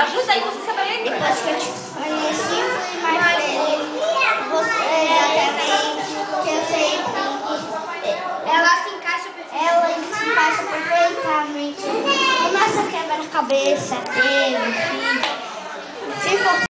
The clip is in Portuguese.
Ajuda aí você saber lembrar. Depois que eu te conheci, fui mais feliz. Você que eu sei Ela se encaixa perfeitamente. ela se encaixa perfeitamente. Nossa quebra-cabeça.